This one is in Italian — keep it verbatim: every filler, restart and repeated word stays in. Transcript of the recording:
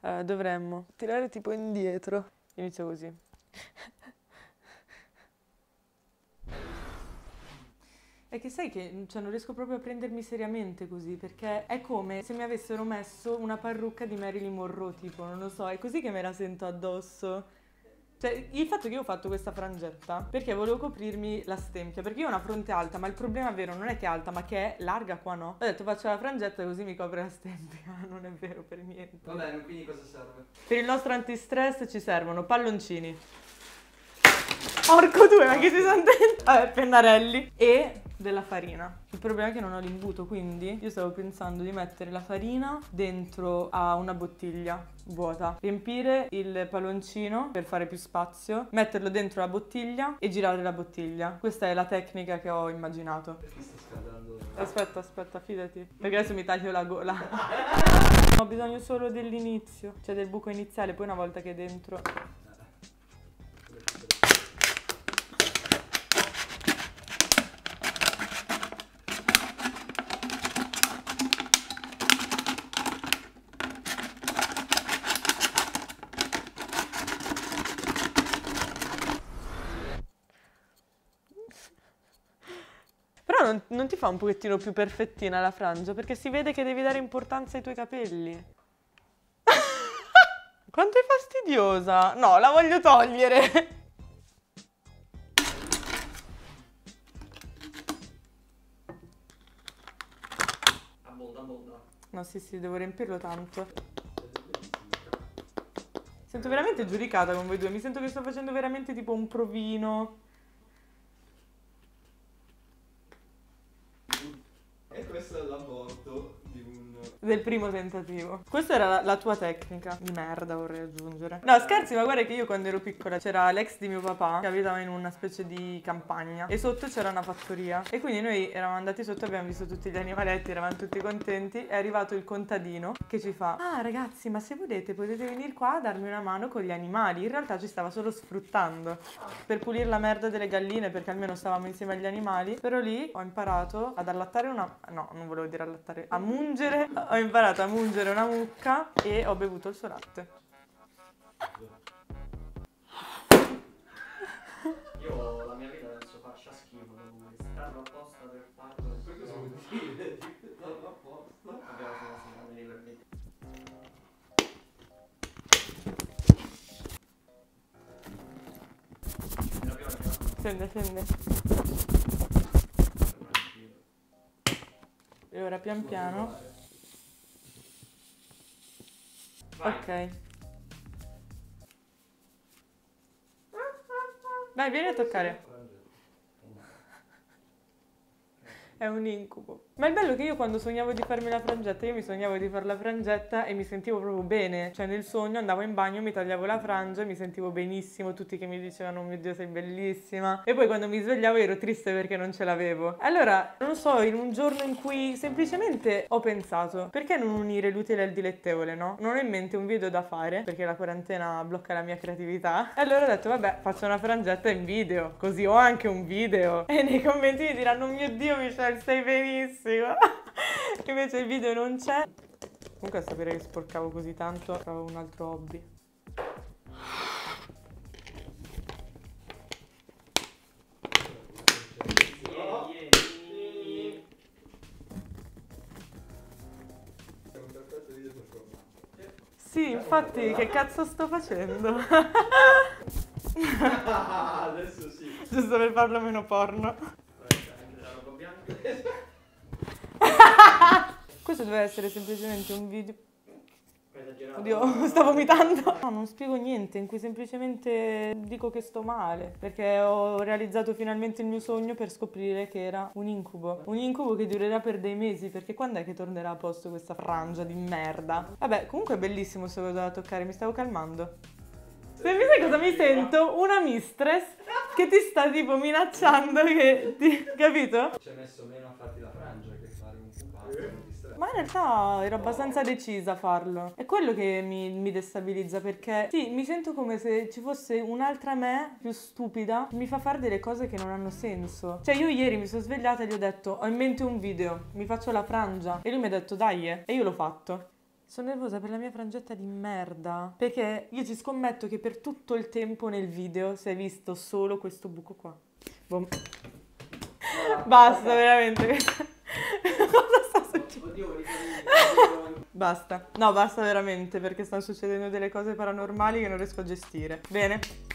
Uh, dovremmo tirare tipo indietro. Inizio così. È che sai che cioè, non riesco proprio a prendermi seriamente così, perché è come se mi avessero messo una parrucca di Marilyn Monroe, tipo, non lo so, è così che me la sento addosso. Cioè, il fatto che io ho fatto questa frangetta perché volevo coprirmi la stempia, perché io ho una fronte alta, ma il problema vero non è che è alta, ma che è larga qua, no? Ho detto faccio la frangetta così mi copre la stempia, non è vero per niente. Va bene, quindi cosa serve? Per il nostro antistress ci servono palloncini. Porco due, ma che si sono dentro? Vabbè, pennarelli e della farina. Il problema è che non ho l'imbuto, quindi io stavo pensando di mettere la farina dentro a una bottiglia vuota, riempire il palloncino per fare più spazio, metterlo dentro la bottiglia e girare la bottiglia. Questa è la tecnica che ho immaginato. Perché sta scaldando? Aspetta, aspetta, fidati, perché adesso mi taglio la gola. Ho bisogno solo dell'inizio, cioè del buco iniziale, poi una volta che è dentro... Però non, non ti fa un pochettino più perfettina la frangia? Perché si vede che devi dare importanza ai tuoi capelli. Quanto è fastidiosa! No, la voglio togliere! Abbonda, abbonda. No, sì, sì, devo riempirlo tanto. Sento veramente giudicata con voi due. Mi sento che sto facendo veramente tipo un provino. E questo è l'aborto di un... Del primo tentativo. Questa era la, la tua tecnica. Di merda vorrei aggiungere. No, scherzi, ma guarda che io quando ero piccola c'era l'ex di mio papà che abitava in una specie di campagna e sotto c'era una fattoria. E quindi noi eravamo andati sotto, abbiamo visto tutti gli animaletti, eravamo tutti contenti. È arrivato il contadino che ci fa: ah ragazzi, ma se volete potete venire qua a darmi una mano con gli animali. In realtà ci stava solo sfruttando per pulire la merda delle galline, perché almeno stavamo insieme agli animali. Però lì ho imparato ad allattare una... no, non volevo dire allattare, a mungere. Ho imparato a mungere una mucca e ho bevuto il suo latte. Io la mia vita adesso faccia schifo dopo questo. Starlo apposta per farlo. Poi cosa vuol dire? Starlo apposta? Abbiamo solo una settimana per me. Scende, scende. E ora pian piano. Ok. Dai, vieni a toccare. È un incubo. Ma il bello è che io quando sognavo di farmi la frangetta, io mi sognavo di fare la frangetta e mi sentivo proprio bene. Cioè nel sogno andavo in bagno, mi tagliavo la frangia e mi sentivo benissimo. Tutti che mi dicevano: oh mio Dio, sei bellissima. E poi quando mi svegliavo ero triste perché non ce l'avevo. Allora, non so, in un giorno in cui semplicemente ho pensato: perché non unire l'utile al dilettevole, no? Non ho in mente un video da fare, perché la quarantena blocca la mia creatività. E allora ho detto: vabbè, faccio una frangetta in video, così ho anche un video. E nei commenti mi diranno: oh mio Dio, Michelle, stai benissimo. Invece il video non c'è. Comunque a sapere che sporcavo così tanto avevo un altro hobby. Sì, infatti, che cazzo sto facendo? Adesso sì. Giusto per farlo meno porno. Anche la roba bianca. Questo deve essere semplicemente un video... Oddio, sto vomitando. No, non spiego niente, in cui semplicemente dico che sto male, perché ho realizzato finalmente il mio sogno per scoprire che era un incubo. Un incubo che durerà per dei mesi, perché quando è che tornerà a posto questa frangia di merda? Vabbè, comunque è bellissimo sto coso da toccare, mi stavo calmando. Se mi sai cosa mi sento? Una mistress che ti sta tipo minacciando che ti... capito? Ci hai messo meno a farti la frangia che fare un pupazzo. Ma in realtà ero abbastanza decisa a farlo. È quello che mi, mi destabilizza, perché sì, mi sento come se ci fosse un'altra me più stupida che mi fa fare delle cose che non hanno senso. Cioè io ieri mi sono svegliata e gli ho detto: ho in mente un video, mi faccio la frangia. E lui mi ha detto: dai, eh. E io l'ho fatto. Sono nervosa per la mia frangetta di merda. Perché io ci scommetto che per tutto il tempo nel video si è visto solo questo buco qua. Boh. Basta, veramente. Cosa sta succedendo? Basta. No, basta veramente, perché stanno succedendo delle cose paranormali che non riesco a gestire. Bene.